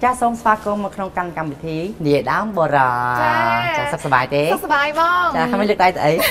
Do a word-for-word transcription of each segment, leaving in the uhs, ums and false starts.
จ้าส้มสปาโกมาขนมกันกำวิธีเดี๋ยวดาวบราจ้าสบายเด้สบายบ้างจ้าทำไมเลือกได้แต่ไอ้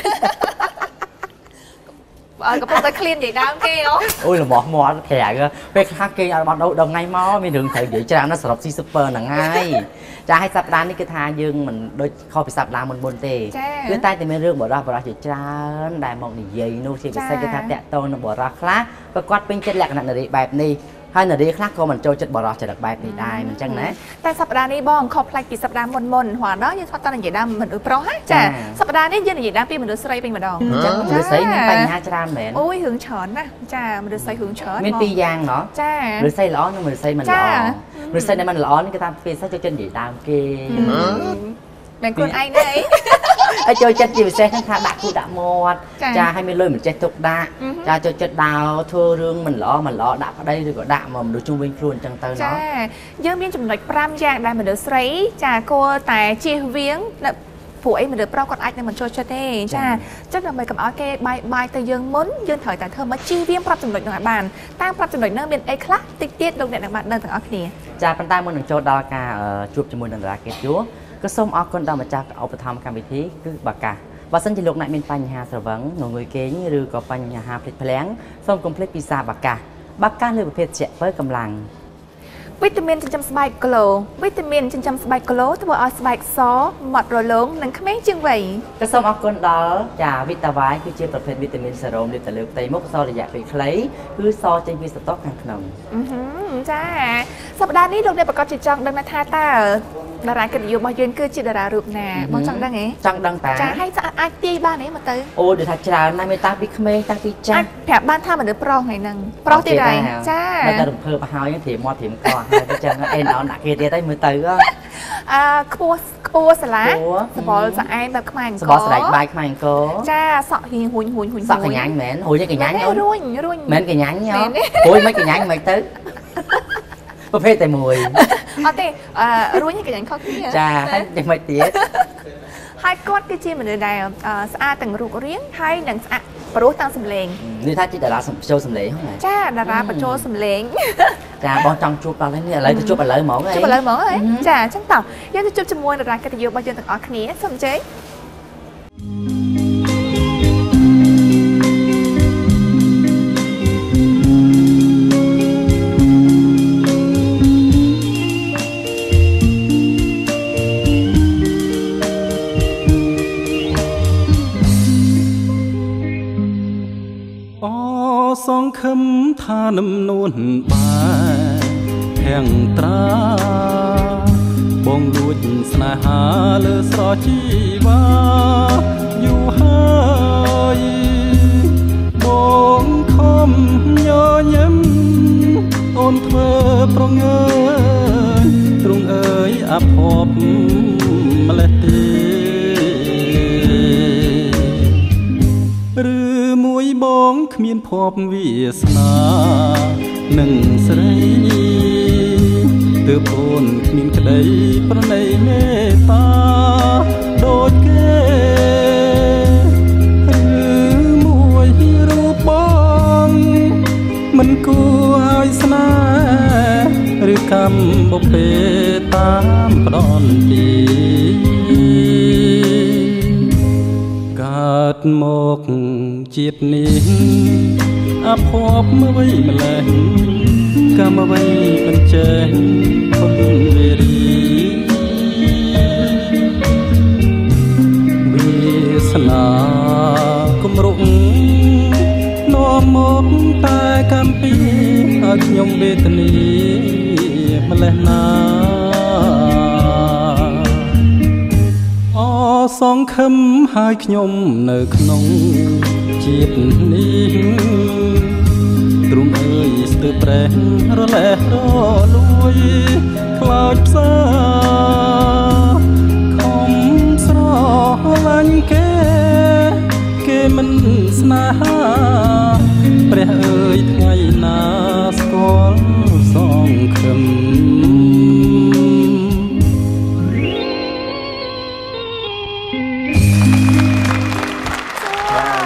กับพวกตะคลีนใหญ่ดาวเกี้ยวโอ้ยหล่อหมอหมอแขกเลยไปค้าเกย์เอาดองไงม้อมีถึงแถวเดี๋ยวจ้าน่าสำหรับซีซูเปอร์หนังไงจะให้สัปดาห์นี้ก็ทายึงเหมือนโดยข้อไปสัปดาห์บนบนเตะคือใต้แต่ไม่เรื่องบอกว่าบอกว่าจะจ้าได้มองดีเยัยนู่นที่ไปใส่กระทะแตะโตนบอกว่าคลาประกอบเป็นเจ็ดแหลกหนักหนาดีแบบนี้ให้หนาดีคลาก็มันโจจัดบอกว่าจะดักแบบนี้ได้มันจังนะแต่สัปดาห์นี้บ้องขอบพลายกี่สัปดาห์บนบนหัวเนาะยังทอดตอนใหญ่ดำเหมือนอุปโภคจ้าสัปดาห์นี้ยืนใหญ่ดำปีเหมือนดูสไลด์เป็นเหมือนดองจังมันดูใส่ยังไปหาจานเหม็นโอ้ยหึงเฉินนะจ้ามันดูใส่หึงเฉินมีปียางเนาะจ้าหรือใส่ล้อนึงหรือใส่มันล้อหรือใส่ในมันล้อนี่ก็ตามเป็นใส่โจจัดใหญ่ดำเกย์แบ่งคนไอ้ไหนไอ้โจจัดจีบเซ่ข้างขาดักกูดักหมดจะให้ไม่เลยเหมือนเจ็ดตุกด่าจะโจจัดดาวทั่วเรื่องมันล้อมันล้อดักได้หรือก็ด่ามันดูจุ่มวิ่งครูนจังเตอร์เนาะยังมีจุ่มหน่อยปรามยางได้เหมือนเดือดใส่จ้าโกแต่จีเวียงผู้ไอ้เหมือนเดือดเปล่าก่อนไอ้เนี่ยมันโจจัดเต้จ้าจังทำไมกับเอาเกย์ใบใบแต่ยังม้นยังถอยแต่เธอมาจีเวียงปรับจุ่มหน่อยหน่อยบานตั้งปรับจุ่มหน่อยเนื้อเป็นไอ้คลาสติ๊กเตี้ยลงเด็ดหนักบานเดินถึงเอาขี้จ้าเป็นตามือหนึ่งโจดาวกาจูบจมูกหนึ่งดาวเกตยัวก็ส้มออกคนดาวมาจากเอาไปทำการวิธีคือบักกาว่าสัญลักษณ์นั้นเป็นปัญหาสวังหน่วยเกณฑ์หรือก็ปัญหาผลิตแผลงส้มคอมเพล็กซ์ปีศาจบักกาบักกาเลือประเภทเจ็บเพิ่มกำลังวิตามินจะจำสบายกโลวิตามินจะจำสบายกโลตัวเอาสบายซอหมดโรลงนั่งขมิ้นจึงไหวก็ส้มออกคนดาวจากวิตามินคือเชื้อประเภทวิตามินเซรั่มหรือแต่เลือกไตมุกซอระยะไปคล้ายคือซอจะมีสต๊อกทางขนมอือจ้าสัปดาห์นี้โรงเรียนประกอบจิตจังดังนาธาตาดารากันอยู่มายืนคือจิตดารารูปแน่มองจังดังไงจังดังตาจะให้จะไอตีบ้านไหนมาเตยโอ้เดี๋ยวทัชราในเมตาพิคเมตาพิจังแผลบ้านท่าเหมือนเดือปลองไงนังปลองตีไรจ้ามันจะเพิ่มพาวยังถีมอถีมก่อนให้จังเอ็นเอาหนักเกลียได้มือเตยก็อ่าขบวนขบวนสละสปอร์ตจะไอแบบขมันก็สปอร์ตสไลด์ใบขมันก็จ้าสอกหินหุ่นหุ่นหุ่นสอกขยันเหม็นหุ่นยังขยันเนาะรุ่นรุ่นเหม็นขยันเนาะหุ่นไม่ขยันไม่เตยประเภทแต่มวยอ๋อแต่รู้ยังกันยังเขาขี้จ้าให้ยังไม่เตี้ยให้กดก็จีมันได้สะอาดแต่งรูปเรียงให้หนังสะอาดปรู้ตั้งสำเร็จนี่ถ้าจีดาราโชว์สำเร็จห้องไหนจ้าดาราประโชว์สำเร็จจ้าบอลจังจูบอะไรเนี่ยอะไรจะจูบอะไรหมอไงจูบอะไรหมอไงจ้าช่างเต่ายังจะจูบจมูกดารากันจะอยู่บนยืนต่างออกนี้สมเจ๊สองคำท่าน้ำนวลบายแห่งตราบงลุดสนาหาเลือสอชีวาอยู่หายบงคมย่อยิ้มโอนเธอปรองเอ๋ยตรงเอ๋ยอภพเมล็ดตีหรือมวยบงขมิ้นพบวิสนาหนึ่งสรีเติบโตนขมิ้นกระไดประในเมตตาโดดเกหรือมวยรูปบงมันกูเอาสนาหรือกำบเปตามปลอนปีกาดหมกจีบนี้อาพบเมื่อไว้มาแลงกามาไว้เป็นเจนคนเวรีวิสนากุมรุงนอมกตากำปีอาขยมเบตนีมาแลนาสองคำหายขยมในขนมจีบนี้ตรุมเอ่ยสเตอแปรงรอแลรอลุยคลาวซาคมสรอลังเกเกมันสนาหาเปรเอ่ยไงนาสกอลสองคำ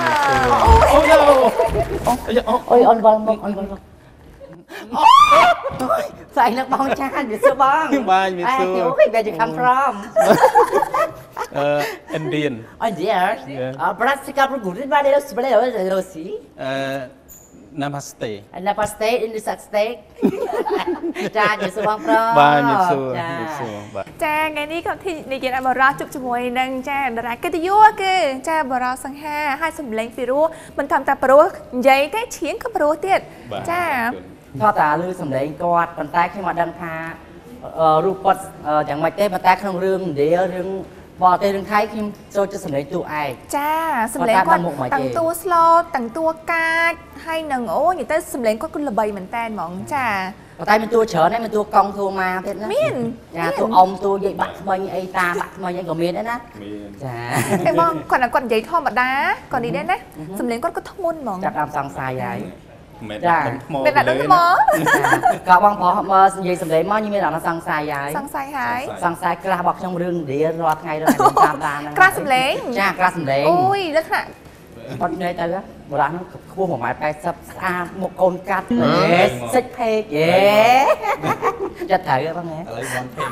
โอ้ยโอ้ยออนบอลออนบอล Phải nó bong chan bị sơ bong. Ba bị sơ. Ôi, where you come from? Uh, Indian. Oh dear. Uh, Brazil come from good. Ba đây đâu đây đâu đâu xí. Uh, Namaste. Namaste in the state. Cha bị sơ bong from. Ba bị sơ. Bị sơ. Ba. ចាថ្ងៃនេះក៏ធីនិយាយឲ្យបរោះជប់ជាមួយនឹងចាតារាកិត្តិយសគេចាបរោះសង្ហាឲ្យសម្លេងពីរោះមិនធម្មតាព្រោះនិយាយតែឈៀងក៏ព្រោះទៀតចាគាត់តាលឺសម្លេងគាត់ប៉ុន្តែខ្ញុំអត់ដឹងថារូបគាត់យ៉ាងម៉េចទេប៉ុន្តែក្នុងរឿងនិយាយរឿងបរទេសរឿងថៃខ្ញុំចូលចិត្តសម្លេងតួឯកចាសម្លេងគាត់ទាំងតួស្លូតទាំងតួកាចហើយនឹងអូនិយាយទៅសម្លេងគាត់គឺល្បីមែនតើហ្មងចាប៉ុន្តែមានតួច្រើនហើយមានតួកង់តួម៉ាទៀតណាមានចាតួអ៊ំតួយាយបាក់ថ្មីអីតាបាក់ថ្មីអីក៏មានដែរណាមានចាតែបងគាត់គាត់និយាយធម្មតាគាត់នេះដែរណាសម្លេងគាត់ក៏ធ្ងន់ហ្មងចាប់តាមសង្ស័យហើយមែនតែថ្មមែនតែថ្មក៏បងប្រុសមកនិយាយសម្លេងមកខ្ញុំមានអារម្មណ៍សង្ស័យហើយសង្ស័យហើយសង្ស័យក្រាស់របស់ខ្ញុំរឿងនិយាយរាល់ថ្ងៃរាល់ថ្ងៃតាមដានហ្នឹងក្រាស់សម្លេងចាក្រាស់សម្លេងអូយលក្ខណៈអត់និយាយទៅបុរាណហ្នឹងខ្ពស់ một mét tám mươi ស្អាតមុខកូនកាត់សិចពេកយេចិត្តត្រូវបងហ៎ឥឡូវវ៉ាន់ពេក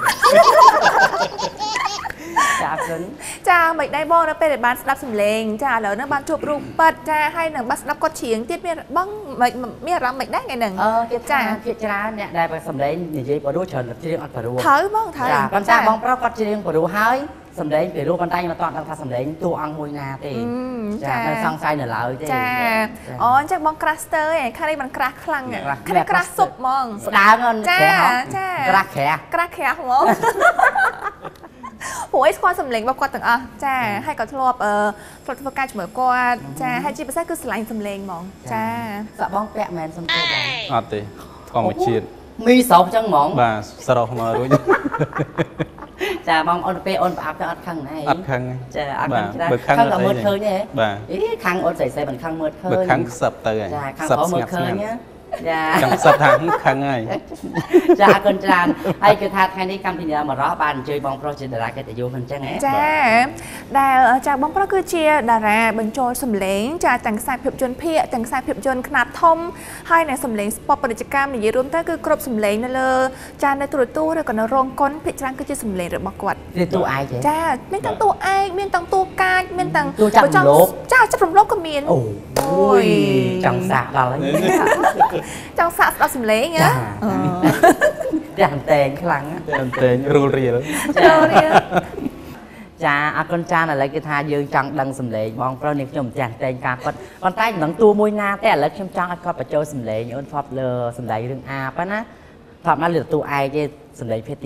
ចាគុណចាមិនដែរបងនៅពេលដែលបានស្ដាប់សម្លេងចាឥឡូវហ្នឹងបានជួបរូបប៉ិតចាហើយនឹងបានស្ដាប់គាត់ច្រៀងទៀតមានបងមានអារម្មណ៍មិនដែរថ្ងៃហ្នឹងអឺគេចាគេច្រើនអ្នកដែលសម្លេងនិយាយបរោះច្រើនច្រៀងអត់បរោះត្រូវបងត្រូវចាប៉ុន្តែបងប្រុសគាត់ច្រៀងបរោះហើយសម្លេងពីរូបប៉ុន្តែខ្ញុំអត់ដឹងថាសម្លេងតួអង្គមួយណាទេចានៅសង្ស័យនៅឡើយទេចាអូអញ្ចឹងបងក្រាស់ស្ទើឯខាងនេះมันក្រាស់ខ្លាំងខាងនេះក្រាស់សុបហ្មងស្ដើងចាចាក្រាស់ក្រាស់ក្រាស់ក្រាស់ហ្មងព្រោះឯងស្គាល់សម្លេងរបស់គាត់ទាំងអស់ចាហើយក៏ធ្លាប់អឺធ្លាប់ធ្វើការជាមួយគាត់ចាហើយជាពិសេសគឺស្រឡាញ់សម្លេងហ្មងចាសាក់បងពាក់មែនសំទោដែរអត់ទេធម្មជាតិមីស្រោបអញ្ចឹងហ្មងបាទស្រោបមករួចចាបងអូនពេលអូនប្រអប់ទៅអត់ខឹងណាអត់ខឹងចាអត់ខឹងច្រើនខឹងតែមើលឃើញទេបាទអីខឹងអូនស្រីស្រីមិនខឹងមើលឃើញបើខឹងខ្សឹបទៅហើយចាខឹងអូនមើលឃើញចាចង់ខ្សឹបថាខឹងហើយចាអរគុណច្រើនហើយគឺថាថ្ងៃនេះកម្មវិធីមករ៉ោះបានអញ្ជើញបងប្រុសជាតារាកិត្តិយសហ្នឹងអញ្ចឹងហ៎ចាដែលចាបងប្រុសគឺជាតារាបញ្ចូលសម្លេងចាទាំងខ្សែភាពយន្តភាគទាំងខ្សែភាពយន្តខ្នាតធំហើយនៅសម្លេងស្ពតពាណិជ្ជកម្មនិយាយរួមទៅគឺគ្រប់សម្លេងនៅលើចានៅទូរទស្សន៍ឬក៏នៅរោងកុនភាគច្រើនគឺជាសម្លេងរបស់គាត់វាតួឯកចាមានទាំងតួឯកមានទាំងតួកាចមានទាំងតួចាប់រំលោភចាចាប់រំលោភក៏មានអូយចង់សាកដល់ហើយចង់សាកស្ដាប់សម្លេងហ៎តែអន្តែងខ្លាំងតែអន្តែងរូលរៀលរូលរៀលចាអរគុណចាឥឡូវគឺថាយើងចង់ដឹងសម្លេងបងប្រុសនេះខ្ញុំចាស់តែងការគាត់ប៉ុន្តែមិនដឹងតួមួយណាទេឥឡូវខ្ញុំចង់ឲ្យគាត់បញ្ចូលសម្លេងអូនថប់លើសម្លេងរឿងអាបណាថប់ណាលើតួឯកទេសម្លេងភេទទី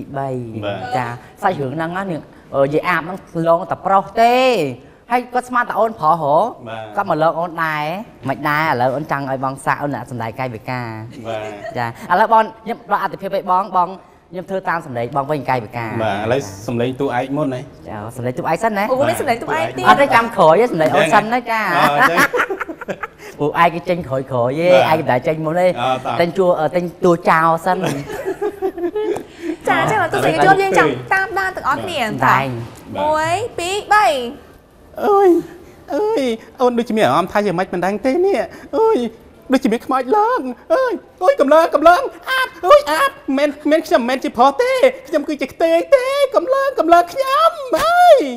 3ចាសាច់រឿងហ្នឹងណានិយាយអាបហ្នឹងលងតែប្រុសទេហើយគាត់ស្មានតែអូនប្រុសហ៎គាត់មកលើអូនដែរមិនដែរឥឡូវអូនចង់ឲ្យបងសាក់អូនអ្នកសម្ដែងកាយវិការបាទចាឥឡូវបងខ្ញុំផ្ដល់អត្ថភាពឲ្យបងបងខ្ញុំធ្វើតាមសម្លេងបងវិញកាយវិការបាទឥឡូវសម្លេងតួឯកមុនហ៎ចាសម្លេងតួឯកសិនណាអូនេះសម្លេងតួឯកទៀតអត់ទេចាំក្រោយទេសម្លេងអូនសិនណាចាព្រោះឯងគេចេញក្រោយក្រោយទេឯងមិនដែលចេញមុនទេតែជួតែតួចោលសិនចាចឹងទៅសេចក្ដីជួបយើងចាំតាមដានទាំងអស់គ្នាតែមួយពីរបីអើយអើយអូនដូចជាមានអារម្មណ៍ថាយ៉ាងម៉េចមិនដឹងទេនេះអើយដូចជាមានខ្មោចឡើងអើយអើយកំឡើងកំឡើងអាប់អើយអាប់មិនមិនខ្ញុំមិនមែនជាប្រុសទេខ្ញុំគឺជាខ្ទេងទេកំឡើងកំឡើងខ្ញុំអើយ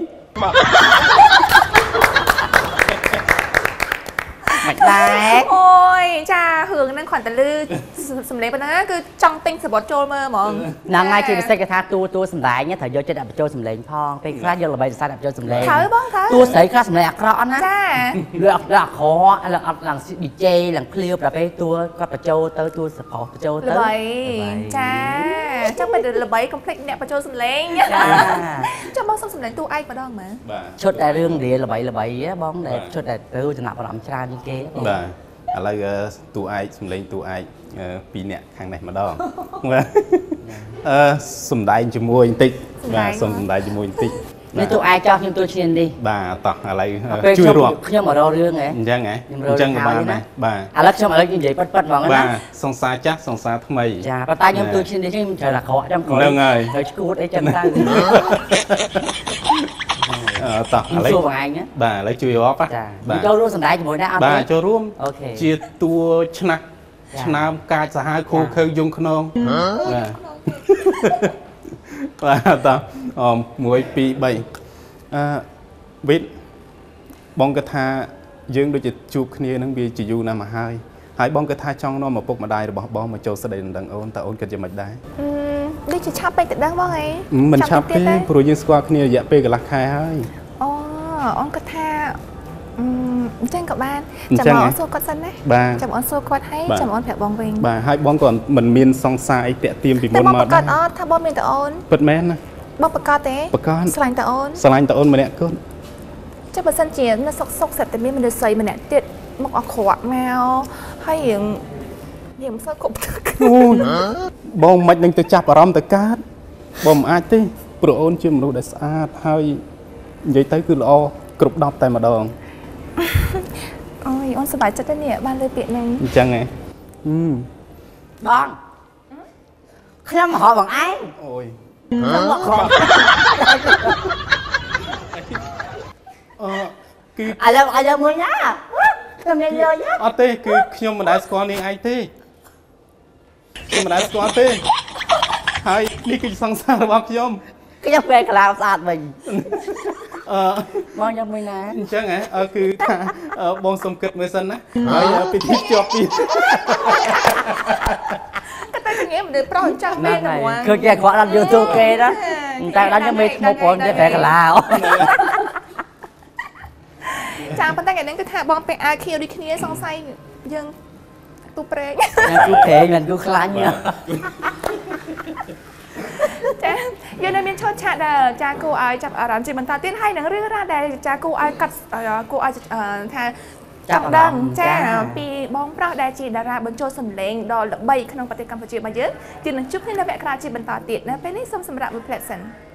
មិនដែរអូយចារឿងហ្នឹងគ្រាន់តែលឺសម្លេងប៉ុណ្ណឹងគឺចង់ទិញសបត់ចូលមើលហ្មងហ្នឹងហើយជាពិសេសគេថាតួតួសម្ដែងត្រូវយកចិត្តដាក់បញ្ចូលសម្លេងផងពេលខ្លះយកល្បីសរសើរដាក់បញ្ចូលសម្លេងត្រូវបងត្រូវតួស្រីខ្លះសម្លេងអាក្រក់អត់ណាចាលឺអត់អាក្រក់ឡើងអត់ឡើង ឌី ជេ ឡើងឃ្លាវដល់ពេលតួគាត់បញ្ចូលទៅតួសប្រុសបញ្ចូលទៅល្បីចាអញ្ចឹងពេលល្បីកុំភ្លេចអ្នកបញ្ចូលសម្លេងចាចាំបងសុំសម្លេងតួឯកម្ដងមើលឈុតតែរឿងរៀលល្បីល្បីបងដែលឈុតតែទៅចំណាប់អារម្មណ៍ច្រើនជាងគេបាទឥឡូវតួឯកសម្លេងតួឯកពីរនាក់ខាងនេះម្ដងអឺសំដែងជាមួយបន្តិចបាទសុំសំដែងជាមួយបន្តិចនេះតួឯកចោះខ្ញុំតួឈ្នាននេះបាទតោះឥឡូវជួយរាប់ខ្ញុំមករករឿងហ៎អញ្ចឹងហ៎អញ្ចឹងក៏បានដែរបាទឥឡូវខ្ញុំឥឡូវនិយាយប៉ិតប៉ិតហ្មងណាបាទសង្សារចាស់សង្សារថ្មីចាប៉ុន្តែខ្ញុំតួឈ្នាននេះខ្ញុំត្រូវតែក្រក់ចាំក្រោយហ្នឹងហើយទៅឈួតអីចឹងទៅអឺតោះឥឡូវសួរបងឯងបាទឥឡូវជួយរាប់ចាចូលរួមសម្ដែងជាមួយណាអត់បាទចូលរួមអូខេជាតួឆ្នះឆ្នាំកាចសាហាវគ្រូខើយងខ្នងបាទបាទតអមមួយពីរបីអឺវិតបងគាត់ថាយើងដូចជាជួបគ្នានឹងវាជាយូរណាស់មកហើយហើយបងគាត់ថាចង់នាំឪពុកម្ដាយរបស់បងមកចូលស្ដីដណ្ដឹងអូនតើអូនគិតយ៉ាងម៉េចដែរដូចជាឆាប់ពេកទៅដឹងបងអីមិនឆាប់ទេព្រោះយើងស្គាល់គ្នារយៈពេលកន្លះខែហើយអូអូនគាត់ថាអញ្ចឹងក៏បានចាំបងអូនសួរគាត់សិនណាចាំអូនសួរគាត់ហើយចាំអូនប្រាប់បងវិញបាទហើយបងក៏មិនមានសង្សារអីតាក់ទាមពីមុនមកដែរតែបងប្រកាសអត់ថាបងមានតអូនពិតមែនណាបងប្រកាសទេប្រកាសស្រឡាញ់តអូនស្រឡាញ់តអូនម្នាក់គត់ចាំបើសិនជានៅសុកសុកសិតតែមានមនុស្សស្រីម្នាក់ទៀតមកអក្រក់មកហើយយើងយើងមិនសូវគ្រប់បងមិននឹងទៅចាប់អារម្មណ៍ទៅកើតបងមិនអាចទេព្រោះអូនជាមនុស្សដែលស្អាតហើយនិយាយទៅគឺល្អគ្រប់ដប់តែម្ដងអូយអូនសប្បាយចិត្តទេនេះបានលើពាក្យហ្នឹងអញ្ចឹងហ៎បងខ្ញុំមកហៅបងឯងអូយខ្ញុំមកខំអឺគឺឥឡូវឥឡូវមួយណាខ្ញុំមានលុយអត់ទេគឺខ្ញុំមិនដែលស្គាល់នាងឯងទេខ្ញុំមិនដែលស្គាល់ទេហើយនេះគឺសង្សាររបស់ខ្ញុំខ្ញុំពេលកន្លងស្អាតវិញអឺបងយ៉ាងមួយណាអញ្ចឹងហ៎គឺថាបងសុំគិតមើលសិនណាហើយពិធីជាប់ពីក៏តែញ៉ាំមនុស្សប្រុសអញ្ចឹងមែនហ្មងគឺគេគាត់ដល់ YouTube គេណាតែដល់ខ្ញុំមានឈ្មោះបងទេពេលកន្លងចាប៉ុន្តែថ្ងៃនេះគឺថាបងពេលអាវខៀវដូចគ្នាសង្ស័យយើងទូប្រេងទូប្រេងមិនគូខ្លាញ់ចាយើងនៅមានឈុតឆាកដែលចាគូឲ្យចាប់អារម្មណ៍ជាបន្តទៀតហើយនឹងរឿងរ៉ាវដែលចាគូឲ្យកាត់គូឲ្យថាចង់ដឹងចាពីបងប្រុសដែលជាតារាបញ្ចូលសម្លេងដ៏ល្បីក្នុងប្រទេសកម្ពុជារបស់យើងជានឹងជួបគ្នានៅវគ្គក្រោយជាបន្តទៀតណាពេលនេះសូមសម្រាប់មួយផ្លែសិន